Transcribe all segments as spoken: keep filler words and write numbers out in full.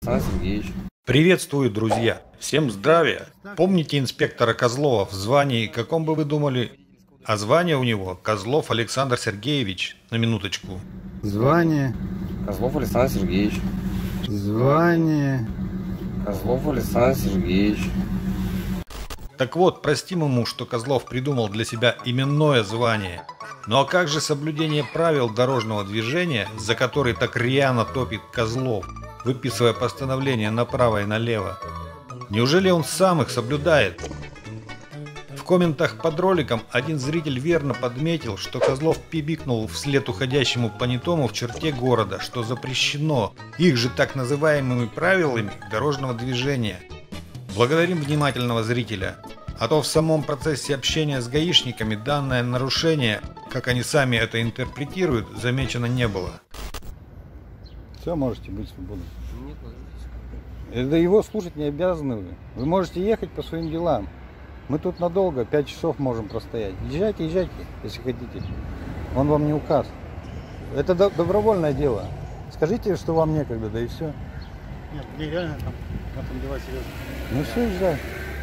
Александр Сергеевич. Приветствую, друзья! Всем здравия! Помните инспектора Козлова в звании, каком бы вы думали? А звание у него Козлов Александр Сергеевич, на минуточку. Звание. Козлов Александр Сергеевич. Звание. Козлов Александр Сергеевич. Так вот, простим ему, что Козлов придумал для себя именное звание. Ну а как же соблюдение правил дорожного движения, за которые так рьяно топит Козлов, выписывая постановления направо и налево? Неужели он сам их соблюдает? В комментах под роликом один зритель верно подметил, что Козлов пибикнул вслед уходящему понятому в черте города, что запрещено их же так называемыми правилами дорожного движения. Благодарим внимательного зрителя, а то в самом процессе общения с гаишниками данное нарушение, как они сами это интерпретируют, замечено не было. Все, можете быть свободны. Это его слушать не обязаны вы. Вы можете ехать по своим делам. Мы тут надолго, пять часов можем простоять. Езжайте, езжайте, если хотите. Он вам не указ. Это до добровольное дело. Скажите, что вам некогда, да и все. Нет, мне реально там, там дела серьезно. Ну все, езжай.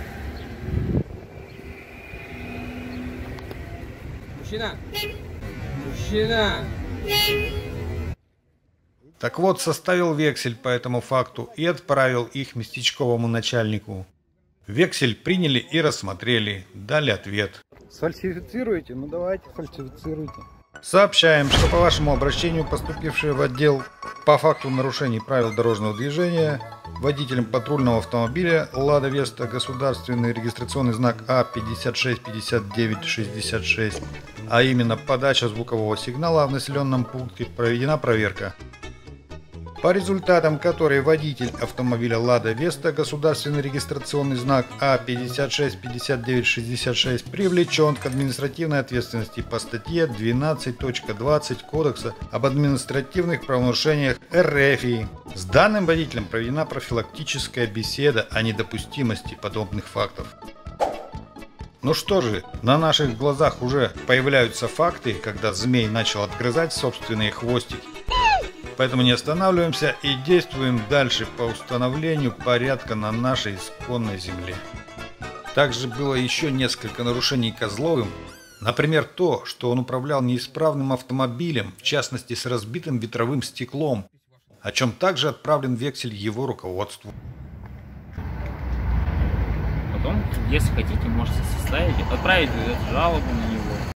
Мужчина! Мужчина! Так вот, составил вексель по этому факту и отправил их местечковому начальнику. Вексель приняли и рассмотрели, дали ответ. Сфальсифицируете? Ну давайте, фальсифицируйте. Сообщаем, что по вашему обращению, поступившее в отдел по факту нарушений правил дорожного движения, водителем патрульного автомобиля «Лада Веста», государственный регистрационный знак А пятьдесят шесть пятьдесят девять шестьдесят шесть, а именно подача звукового сигнала в населенном пункте, проведена проверка, по результатам которой водитель автомобиля «Лада Веста», государственный регистрационный знак А пятьдесят шесть пятьдесят девять шестьдесят шесть, привлечен к административной ответственности по статье двенадцать точка двадцать Кодекса об административных правонарушениях РФ. С данным водителем проведена профилактическая беседа о недопустимости подобных фактов. Ну что же, на наших глазах уже появляются факты, когда змей начал отгрызать собственные хвостики. Поэтому не останавливаемся и действуем дальше по установлению порядка на нашей исконной земле. Также было еще несколько нарушений Козловым. Например, то, что он управлял неисправным автомобилем, в частности с разбитым ветровым стеклом, о чем также отправлен вексель его руководству. Потом, если хотите, можете составить, отправить жалобу на него.